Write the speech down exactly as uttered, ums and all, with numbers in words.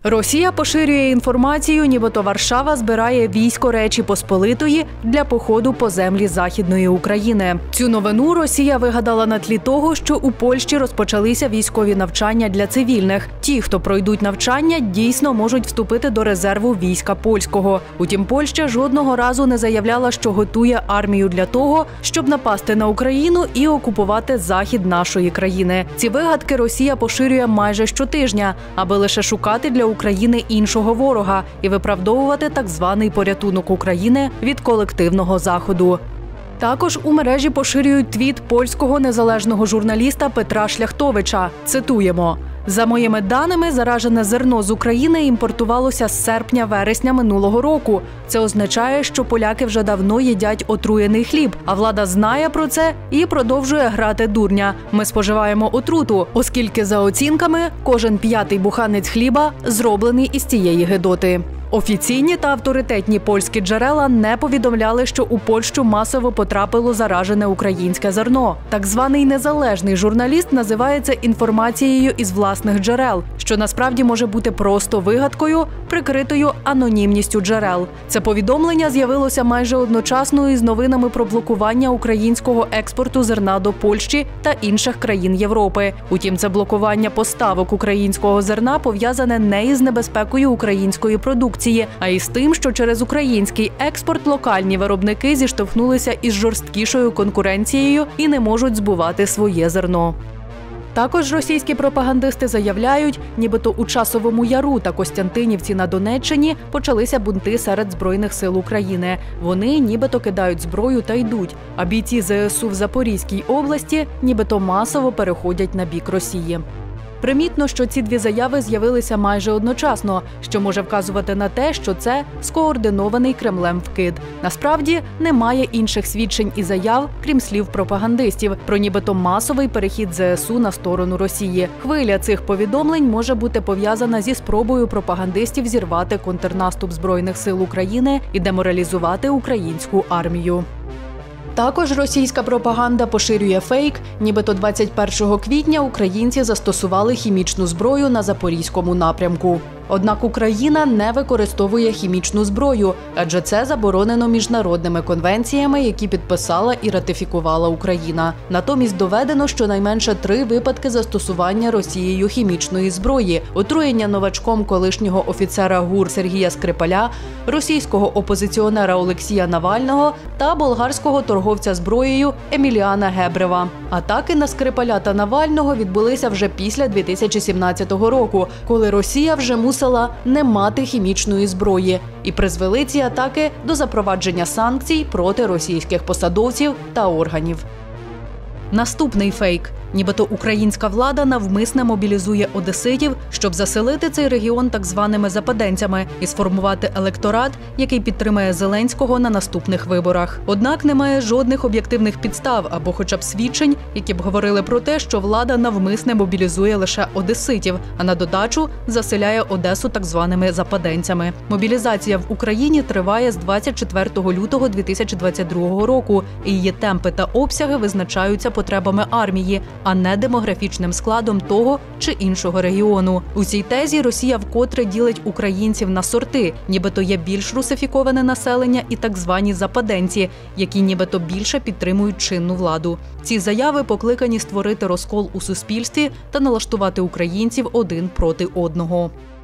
Росія поширює інформацію, нібито Варшава збирає військо Речі Посполитої для походу по землі Західної України. Цю новину Росія вигадала на тлі того, що у Польщі розпочалися військові навчання для цивільних. Ті, хто пройдуть навчання, дійсно можуть вступити до резерву війська польського. Утім, Польща жодного разу не заявляла, що готує армію для того, щоб напасти на Україну і окупувати захід нашої країни. Ці вигадки Росія поширює майже щотижня, аби лише шукати для України іншого ворога і виправдовувати так званий порятунок України від колективного Заходу. Також у мережі поширюють твіт польського незалежного журналіста Петра Шляхтовича. Цитуємо: «За моїми даними, заражене зерно з України імпортувалося з серпня-вересня минулого року. Це означає, що поляки вже давно їдять отруєний хліб, а влада знає про це і продовжує грати дурня. Ми споживаємо отруту, оскільки, за оцінками, кожен п'ятий буханець хліба зроблений із цієї гидоти». Офіційні та авторитетні польські джерела не повідомляли, що у Польщу масово потрапило заражене українське зерно. Так званий незалежний журналіст називає це інформацією із власних джерел, що насправді може бути просто вигадкою, прикритою анонімністю джерел. Це повідомлення з'явилося майже одночасно із новинами про блокування українського експорту зерна до Польщі та інших країн Європи. Утім, це блокування поставок українського зерна пов'язане не із небезпекою української продукції, а й з тим, що через український експорт локальні виробники зіштовхнулися із жорсткішою конкуренцією і не можуть збувати своє зерно. Також російські пропагандисти заявляють, нібито у Часовому Яру та Костянтинівці на Донеччині почалися бунти серед Збройних сил України. Вони нібито кидають зброю та йдуть, а бійці зе ес у в Запорізькій області нібито масово переходять на бік Росії. Примітно, що ці дві заяви з'явилися майже одночасно, що може вказувати на те, що це скоординований Кремлем вкид. Насправді, немає інших свідчень і заяв, крім слів пропагандистів, про нібито масовий перехід зе ес у на сторону Росії. Хвиля цих повідомлень може бути пов'язана зі спробою пропагандистів зірвати контрнаступ Збройних сил України і деморалізувати українську армію. Також російська пропаганда поширює фейк, нібито двадцять першого квітня українці застосували хімічну зброю на Запорізькому напрямку. Однак Україна не використовує хімічну зброю, адже це заборонено міжнародними конвенціями, які підписала і ратифікувала Україна. Натомість доведено щонайменше три випадки застосування Росією хімічної зброї: отруєння новачком колишнього офіцера ГУР Сергія Скрипаля, російського опозиціонера Олексія Навального та болгарського торговця зброєю Еміліана Гебрева. Атаки на Скрипаля та Навального відбулися вже після дві тисячі сімнадцятого року, коли Росія вже мусила не мати хімічної зброї, і призвели ці атаки до запровадження санкцій проти російських посадовців та органів. Наступний фейк. Нібито українська влада навмисне мобілізує одеситів, щоб заселити цей регіон так званими западенцями і сформувати електорат, який підтримає Зеленського на наступних виборах. Однак немає жодних об'єктивних підстав або хоча б свідчень, які б говорили про те, що влада навмисне мобілізує лише одеситів, а на додачу заселяє Одесу так званими западенцями. Мобілізація в Україні триває з двадцять четвертого лютого дві тисячі двадцять другого року, і її темпи та обсяги визначаються потребами армії, а не демографічним складом того чи іншого регіону. У цій тезі Росія вкотре ділить українців на сорти, нібито є більш русифіковане населення і так звані западенці, які нібито більше підтримують чинну владу. Ці заяви покликані створити розкол у суспільстві та налаштувати українців один проти одного.